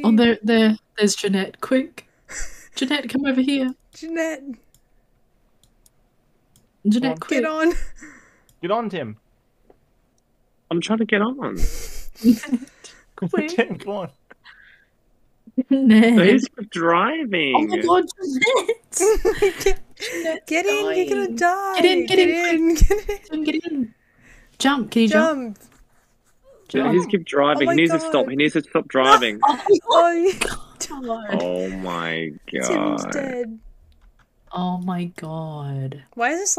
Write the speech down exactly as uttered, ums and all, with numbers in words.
Oh, there, there, there's Jeanette. Quick, Jeanette, come over here. Jeanette. Jeanette, quick. Get on. Get on, Tim. I'm trying to get on. Quick. Tim, come on. Jeanette. Who's driving? Oh my god, Jeanette! get, get in, you're gonna die. Get in, get, get in, in, get in. Jump, get in. Jump, can you jump? Jump. Jump. He's keep driving. Oh he needs God. to stop. He needs to stop driving. Oh, Oh, god. Oh my god. Tim's dead. Oh my god. Why is this